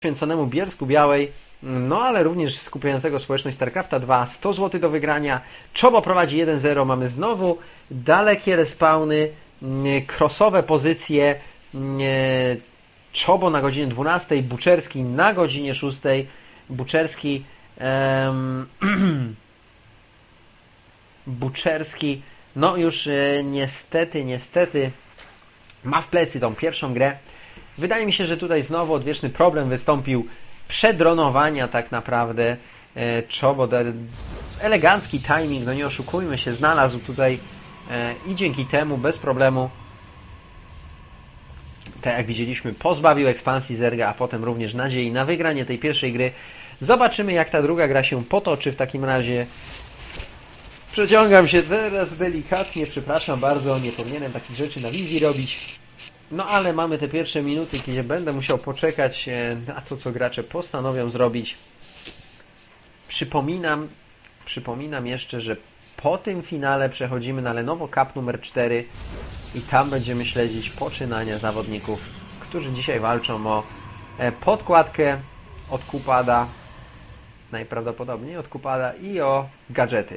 poświęconemu Bielsku Białej, no ale również skupiającego społeczność StarCrafta 2, 100 zł do wygrania. Czobo prowadzi 1-0, mamy znowu dalekie respawny, crossowe pozycje, Czobo na godzinie 12, Buczerski na godzinie 6, Buczerski Buczerski no już niestety ma w plecy tą pierwszą grę. Wydaje mi się, że tutaj znowu odwieczny problem wystąpił przedronowania tak naprawdę. Czobo, elegancki timing, no nie oszukujmy się, znalazł tutaj i dzięki temu bez problemu, tak jak widzieliśmy, pozbawił ekspansji Zerga, a potem również nadziei na wygranie tej pierwszej gry. Zobaczymy, jak ta druga gra się potoczy w takim razie. Przeciągam się teraz delikatnie, przepraszam bardzo, nie powinienem takich rzeczy na wizji robić. No ale mamy te pierwsze minuty, kiedy będę musiał poczekać na to, co gracze postanowią zrobić. Przypominam jeszcze, że po tym finale przechodzimy na Lenovo Cup numer 4 i tam będziemy śledzić poczynania zawodników, którzy dzisiaj walczą o podkładkę od Kupada, najprawdopodobniej od Kupada, i o gadżety.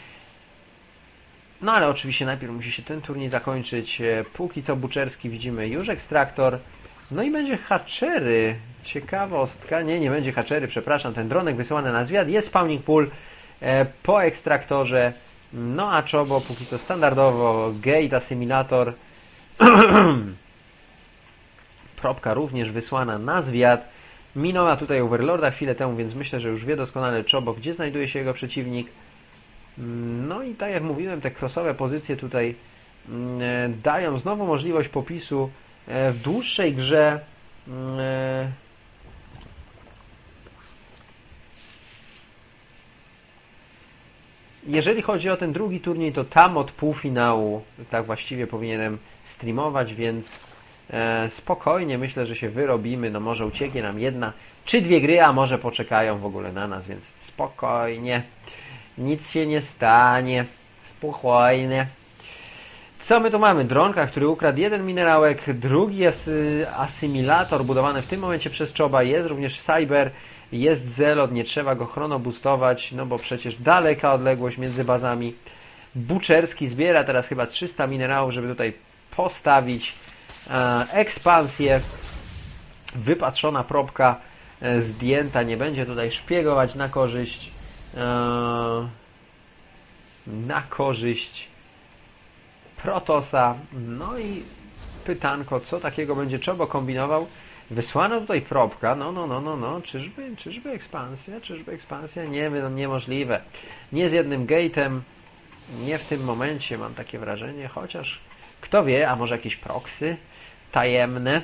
No ale oczywiście najpierw musi się ten turniej zakończyć. Póki co Buczerski widzimy już ekstraktor. No i będzie hatchery. Ciekawostka. Nie będzie hatchery, przepraszam. Ten dronek wysyłany na zwiat. Jest spawning pool po ekstraktorze. No a Czobo póki co standardowo. Gate, asymilator. Propka również wysłana na zwiat. Minęła tutaj Overlorda chwilę temu, więc myślę, że już wie doskonale Czobo, gdzie znajduje się jego przeciwnik. No i tak jak mówiłem, te crossowe pozycje tutaj dają znowu możliwość popisu w dłuższej grze. Jeżeli chodzi o ten drugi turniej, to tam od półfinału tak właściwie powinienem streamować, więc spokojnie myślę, że się wyrobimy. No może ucieknie nam jedna czy dwie gry, a może poczekają w ogóle na nas, więc spokojnie. Nic się nie stanie. Spokojnie. Co my tu mamy? Dronka, który ukradł jeden minerałek, drugi jest asymilator budowany w tym momencie przez Czoba, jest również Cyber, jest Zelot, nie trzeba go chronoboostować, no bo przecież daleka odległość między bazami. Buczerski zbiera teraz chyba 300 minerałów, żeby tutaj postawić ekspansję. Wypatrzona propka zdjęta, nie będzie tutaj szpiegować na korzyść Protosa. No i pytanko, co takiego będzie Czobo kombinował? Wysłano tutaj propka, no, czyżby ekspansja? Nie, no niemożliwe. Nie z jednym gate'em, nie w tym momencie, mam takie wrażenie, chociaż kto wie, a może jakieś proxy tajemne.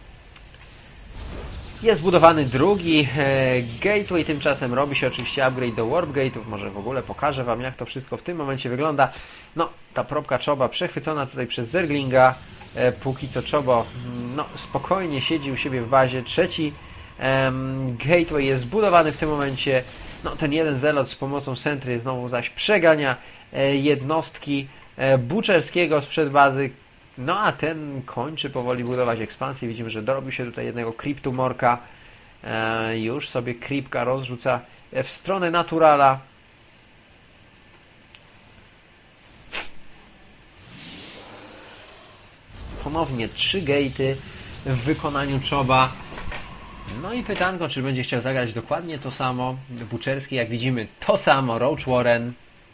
Jest budowany drugi gateway, tymczasem robi się oczywiście upgrade do warp gate'ów, może w ogóle pokażę Wam, jak to wszystko w tym momencie wygląda. No, ta propka Czoba przechwycona tutaj przez Zerglinga, póki co Czobo no, spokojnie siedzi u siebie w bazie. Trzeci gateway jest zbudowany w tym momencie. No, ten jeden zelot z pomocą sentry znowu zaś przegania jednostki Buczerskiego sprzed bazy. No a ten kończy powoli budować ekspansję. Widzimy, że dorobił się tutaj jednego Cryptumorka. Już sobie Creepka rozrzuca w stronę Naturala. Ponownie 3 gate'y w wykonaniu Czoba. No i pytanko, czy będzie chciał zagrać dokładnie to samo. Buczerski, jak widzimy, to samo. Roach Warren.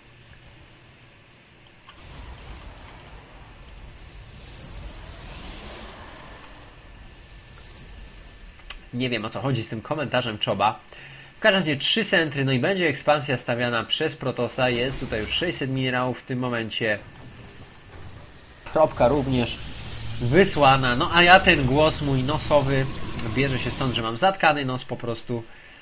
Nie wiem, o co chodzi z tym komentarzem Czoba. W każdym razie 3 centry, no i będzie ekspansja stawiana przez Protosa. Jest tutaj już 600 minerałów w tym momencie. Propka również wysłana. No a ja ten głos mój nosowy bierze się stąd, że mam zatkany nos po prostu.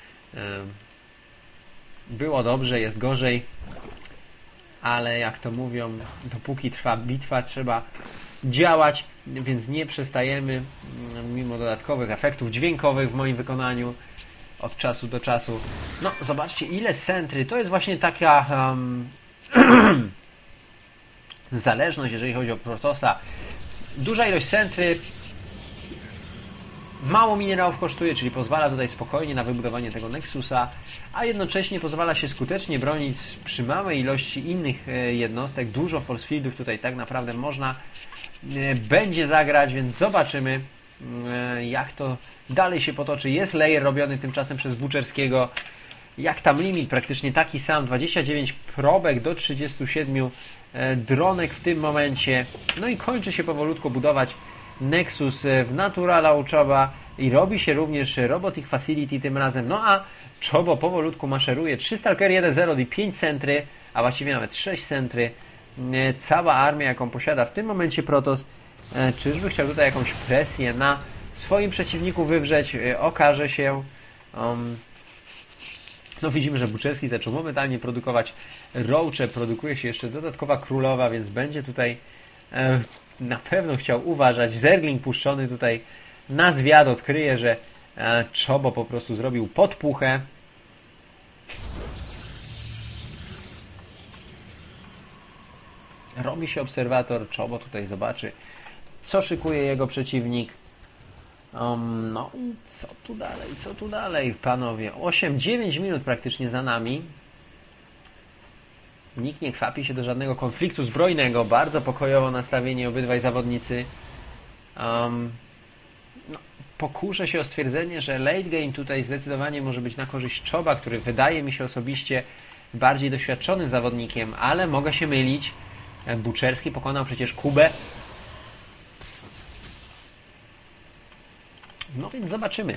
Było dobrze, jest gorzej. Ale jak to mówią, dopóki trwa bitwa, trzeba działać, więc nie przestajemy, mimo dodatkowych efektów dźwiękowych w moim wykonaniu od czasu do czasu. No, zobaczcie, ile centry. To jest właśnie taka zależność, jeżeli chodzi o Protosa. Duża ilość centry mało minerałów kosztuje, czyli pozwala tutaj spokojnie na wybudowanie tego Nexusa, a jednocześnie pozwala się skutecznie bronić przy małej ilości innych jednostek. Dużo force fieldów tutaj tak naprawdę można będzie zagrać, więc zobaczymy, jak to dalej się potoczy. Jest layer robiony tymczasem przez Buczerskiego. Jak tam limit praktycznie taki sam, 29 probek do 37 dronek w tym momencie. No i kończy się powolutku budować Nexus w Naturala u Choba i robi się również Robotic Facility tym razem. No a Chobo powolutku maszeruje. 3 Stalker 1-0 i 5 centry, a właściwie nawet 6 centry. Cała armia, jaką posiada w tym momencie Protoss. Czyżby chciał tutaj jakąś presję na swoim przeciwniku wywrzeć? Okaże się. No widzimy, że Buczerski zaczął momentalnie produkować roache, produkuje się jeszcze dodatkowa królowa, więc będzie tutaj na pewno chciał uważać. Zergling puszczony tutaj na zwiat odkryje, że Chobo po prostu zrobił podpuchę. Robi się obserwator, Chobo tutaj zobaczy, co szykuje jego przeciwnik. No i co tu dalej, panowie? 8-9 minut praktycznie za nami. Nikt nie kwapi się do żadnego konfliktu zbrojnego. Bardzo pokojowo nastawieni obydwaj zawodnicy. Pokuszę się o stwierdzenie, że late game tutaj zdecydowanie może być na korzyść Choba, który wydaje mi się osobiście bardziej doświadczonym zawodnikiem, ale mogę się mylić. Buczerski pokonał przecież Kubę. No więc zobaczymy.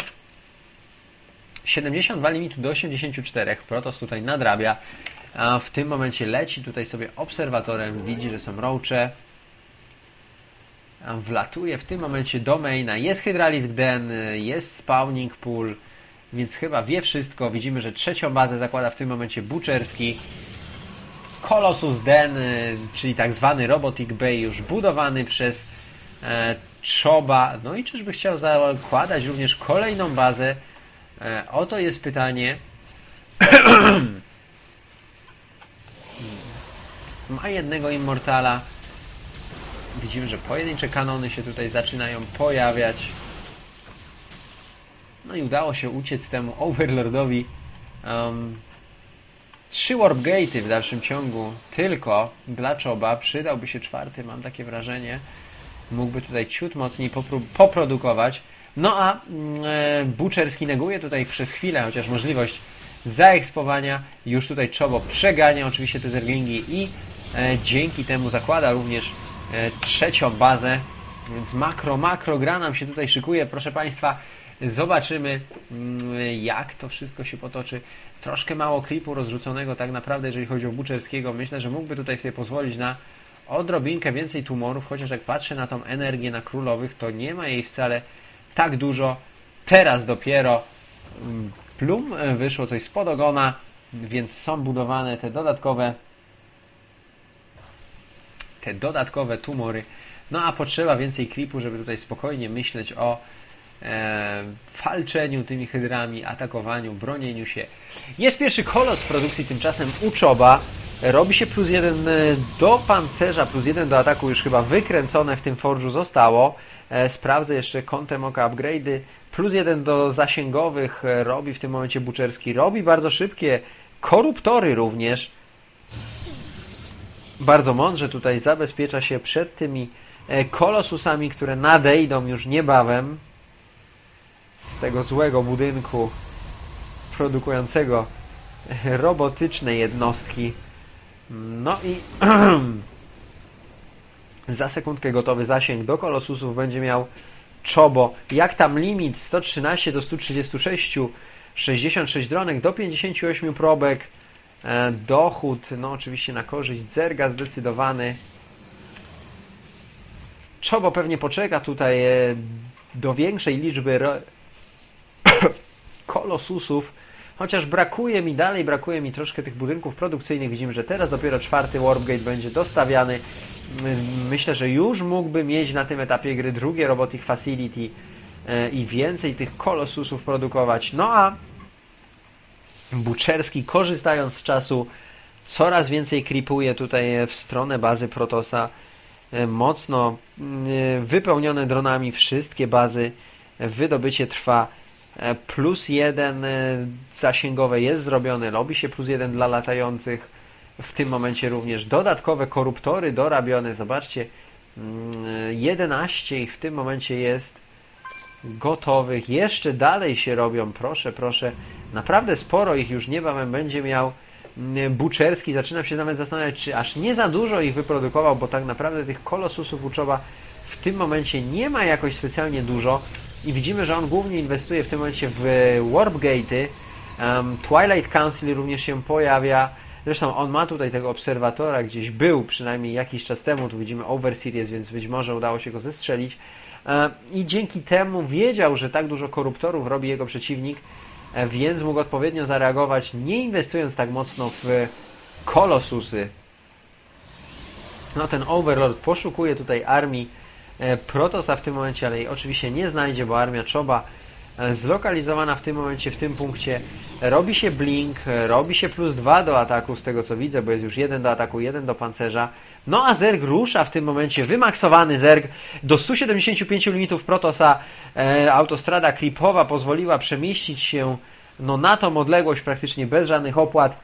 72 limitu do 84. Protoss tutaj nadrabia. A w tym momencie leci tutaj sobie obserwatorem. Widzi, że są roache. Wlatuje w tym momencie do maina. Jest Hydralisk Den, jest Spawning Pool, więc chyba wie wszystko. Widzimy, że trzecią bazę zakłada w tym momencie Buczerski. Colossus Den, czyli tak zwany Robotic Bay, już budowany przez Choba. No i czyżby chciał zakładać również kolejną bazę? Oto jest pytanie. Ma jednego Immortala. Widzimy, że pojedyncze kanony się tutaj zaczynają pojawiać. No i udało się uciec temu Overlordowi. 3 Warp Gate'y w dalszym ciągu tylko dla Choba. Przydałby się czwarty, mam takie wrażenie. Mógłby tutaj ciut mocniej poprodukować. No a Buczerski neguje tutaj przez chwilę chociaż możliwość zaekspowania. Już tutaj Chobo przegania oczywiście te zerglingi i dzięki temu zakłada również trzecią bazę. Więc makro gra nam się tutaj szykuje. Proszę Państwa, zobaczymy jak to wszystko się potoczy. Troszkę mało creepu rozrzuconego tak naprawdę, jeżeli chodzi o Buczerskiego. Myślę, że mógłby tutaj sobie pozwolić na odrobinkę więcej tumorów, chociaż jak patrzę na tą energię na królowych, to nie ma jej wcale tak dużo. Teraz dopiero plum wyszło coś spod ogona, więc są budowane te dodatkowe tumory. No a potrzeba więcej creepu, żeby tutaj spokojnie myśleć o walczeniu tymi hydrami, atakowaniu, bronieniu się. Jest pierwszy kolos w produkcji tymczasem u Choba. Robi się +1 do pancerza, +1 do ataku już chyba wykręcone w tym forżu zostało. Sprawdzę jeszcze kątem oka upgrade'y. +1 do zasięgowych robi w tym momencie Buczerski. Robi bardzo szybkie koruptory również. Bardzo mądrze tutaj zabezpiecza się przed tymi kolosusami, które nadejdą już niebawem z tego złego budynku produkującego robotyczne jednostki. No i za sekundkę gotowy zasięg do kolosusów będzie miał Chobo. Jak tam limit? 113 do 136, 66 dronek do 58 probek. Dochód, no oczywiście na korzyść Zerga zdecydowany. Chobo pewnie poczeka tutaj do większej liczby kolosusów, chociaż brakuje mi troszkę tych budynków produkcyjnych. Widzimy, że teraz dopiero czwarty Warpgate będzie dostawiany. Myślę, że już mógłby mieć na tym etapie gry drugie Robotic Facility i więcej tych kolosusów produkować. No a Buczerski, korzystając z czasu, coraz więcej creepuje tutaj w stronę bazy Protossa. Mocno wypełnione dronami wszystkie bazy wydobycie trwa. +1 zasięgowe jest zrobione, robi się +1 dla latających. W tym momencie również dodatkowe koruptory dorabione. Zobaczcie, 11 ich w tym momencie jest gotowych. Jeszcze dalej się robią, proszę, proszę. Naprawdę sporo ich już niebawem będzie miał Buczerski. Zaczynam się nawet zastanawiać, czy aż nie za dużo ich wyprodukował, bo tak naprawdę tych kolosusów Uczoba w tym momencie nie ma jakoś specjalnie dużo. I widzimy, że on głównie inwestuje w tym momencie w Warp Gate'y. Twilight Council również się pojawia. Zresztą on ma tutaj tego obserwatora, gdzieś był przynajmniej jakiś czas temu. Tu widzimy Overseries, więc być może udało się go zestrzelić. I dzięki temu wiedział, że tak dużo koruptorów robi jego przeciwnik, więc mógł odpowiednio zareagować, nie inwestując tak mocno w kolosusy. No ten Overlord poszukuje tutaj armii Protosa w tym momencie, ale jej oczywiście nie znajdzie, bo armia Choba zlokalizowana w tym momencie, w tym punkcie, robi się blink, robi się +2 do ataku z tego co widzę, bo jest już 1 do ataku, 1 do pancerza. No a Zerg rusza w tym momencie, wymaksowany Zerg do 175 limitów Protosa. Autostrada Creepowa pozwoliła przemieścić się no, na tą odległość praktycznie bez żadnych opłat.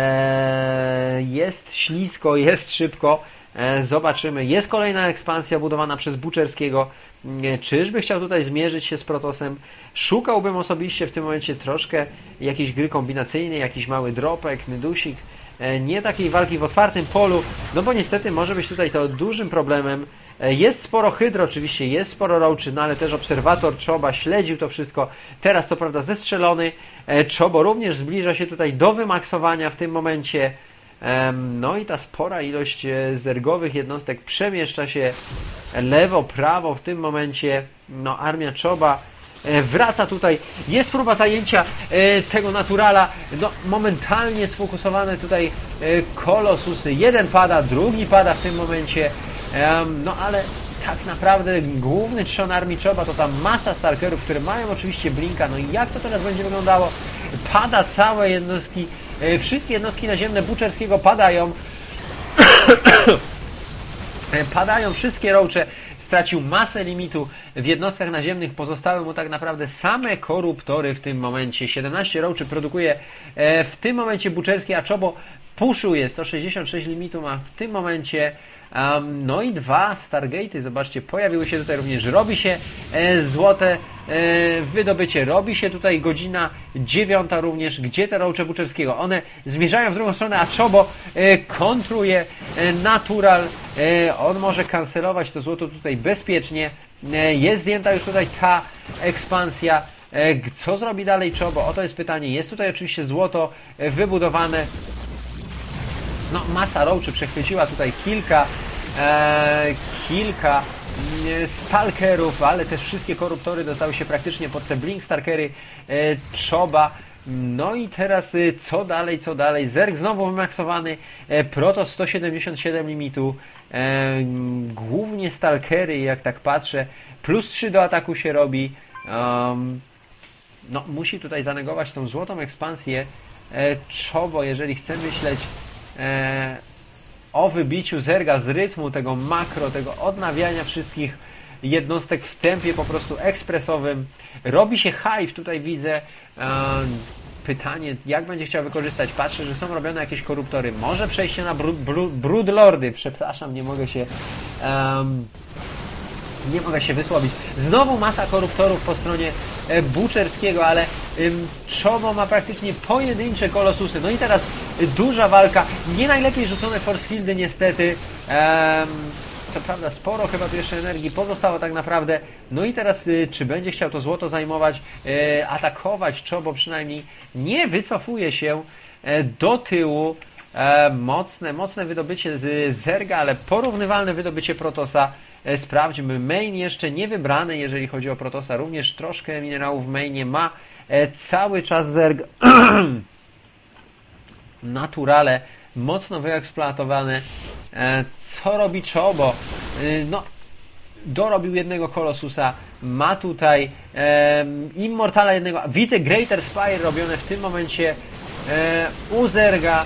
Jest ślisko, jest szybko. Zobaczymy. Jest kolejna ekspansja budowana przez Buczerskiego. Czyżby chciał tutaj zmierzyć się z Protosem? Szukałbym osobiście w tym momencie troszkę jakiejś gry kombinacyjnej, jakiś mały dropek, nydusik. Nie takiej walki w otwartym polu, no bo niestety może być tutaj to dużym problemem. Jest sporo hydro oczywiście, jest sporo roaczy, no ale też obserwator Choba śledził to wszystko. Teraz co prawda zestrzelony. Chobo również zbliża się tutaj do wymaksowania w tym momencie. No i ta spora ilość zergowych jednostek przemieszcza się lewo, prawo w tym momencie. No armia Choba wraca tutaj, jest próba zajęcia tego naturala, no momentalnie sfokusowane tutaj kolosusy, jeden pada, drugi pada w tym momencie, no ale tak naprawdę główny trzon armii Choba to ta masa stalkerów, które mają oczywiście blinka. No i jak to teraz będzie wyglądało? Pada całe jednostki, wszystkie jednostki naziemne Buczerskiego padają. Padają wszystkie roache. Stracił masę limitu w jednostkach naziemnych, pozostały mu tak naprawdę same koruptory w tym momencie. 17 roachy produkuje w tym momencie Buczerski, a Chobo puszuje, 166 limitu ma w tym momencie. No i 2 Stargate'y, zobaczcie, pojawiły się tutaj również, robi się złote wydobycie, robi się tutaj godzina 9 również, gdzie te roache Buczerskiego, one zmierzają w drugą stronę, a Chobo kontruje natural, on może kancelować to złoto tutaj bezpiecznie, jest zdjęta już tutaj ta ekspansja. Co zrobi dalej Chobo? Oto jest pytanie. Jest tutaj oczywiście złoto wybudowane. No, masa roaczy przechwyciła tutaj kilka stalkerów, ale też wszystkie koruptory dostały się praktycznie pod te blink stalkery Choba. No i teraz co dalej, co dalej? Zerg znowu wymaksowany, Protoss 177 limitu, głównie stalkery, jak tak patrzę, +3 do ataku się robi. No, musi tutaj zanegować tą złotą ekspansję Chobo, jeżeli chce myśleć o wybiciu Zerga z rytmu tego makro, tego odnawiania wszystkich jednostek w tempie po prostu ekspresowym. Robi się hive, tutaj widzę. Pytanie, jak będzie chciał wykorzystać. Patrzę, że są robione jakieś koruptory. Może przejście na Broodlordy. Przepraszam, nie mogę się wysłowić. Znowu masa koruptorów po stronie Buczerskiego, ale Chobo ma praktycznie pojedyncze kolosusy. No i teraz duża walka. Nie najlepiej rzucone force fieldy niestety. Co prawda sporo chyba tu jeszcze energii pozostało tak naprawdę. No i teraz czy będzie chciał to złoto zajmować, atakować Chobo przynajmniej. Nie wycofuje się do tyłu. Mocne wydobycie z Zerga, ale porównywalne wydobycie Protosa. Sprawdźmy, main jeszcze nie wybrany, jeżeli chodzi o Protosa, również troszkę minerałów w mainie ma cały czas Zerg. Naturale mocno wyeksploatowane. Co robi Chobo? No, dorobił jednego kolosusa, ma tutaj Immortala jednego, widzę Greater Spire robione w tym momencie u Zerga.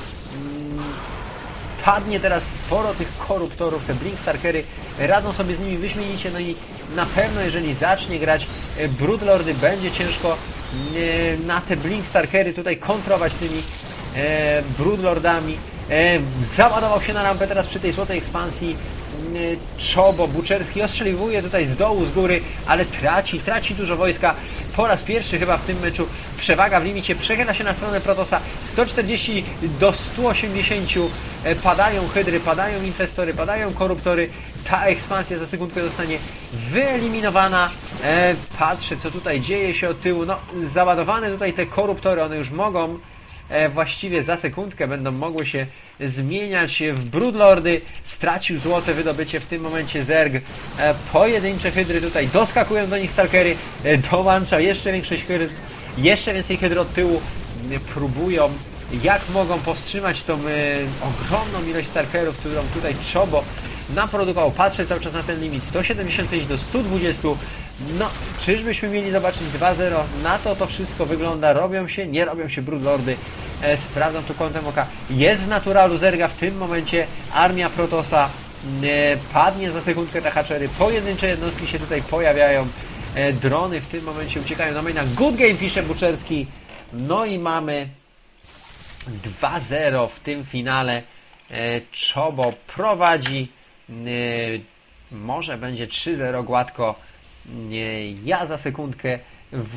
Padnie teraz sporo tych koruptorów, te Blink Starkery radzą sobie z nimi wyśmienicie, no i na pewno jeżeli zacznie grać Broodlordy, będzie ciężko na te Blinkstarkery tutaj kontrować tymi Broodlordami. Załadował się na rampę teraz przy tej złotej ekspansji. Czobo, Buczerski ostrzeliwuje tutaj z dołu, z góry, ale traci dużo wojska. Po raz pierwszy chyba w tym meczu przewaga w limicie przechyla się na stronę Protosa. 140 do 180. Padają hydry, padają infestory, padają koruptory. Ta ekspansja za sekundkę zostanie wyeliminowana. Patrzę, co tutaj dzieje się od tyłu. No, załadowane tutaj te koruptory, one już mogą właściwie za sekundkę będą mogły się zmieniać w Broodlordy. Stracił złote wydobycie w tym momencie Zerg. Pojedyncze hydry tutaj doskakują do nich stalkery. Dołącza jeszcze większość hydr, jeszcze więcej hydr od tyłu. Próbują jak mogą powstrzymać tą ogromną ilość stalkerów, którą tutaj Czobo naprodukował. Patrzę cały czas na ten limit. 175 do 120. No, czyżbyśmy mieli zobaczyć 2-0? Na to wszystko wygląda. Robią się, nie robią się Broodlordy. Sprawdzam tu kątem oka. Jest w naturalu Zerga w tym momencie. Armia Protosa padnie za sekundkę te hatchery. Pojedyncze jednostki się tutaj pojawiają. Drony w tym momencie uciekają na maina. Good game, pisze Buczerski. No i mamy 2-0 w tym finale. Czobo prowadzi. Może będzie 3-0 gładko. Ja za sekundkę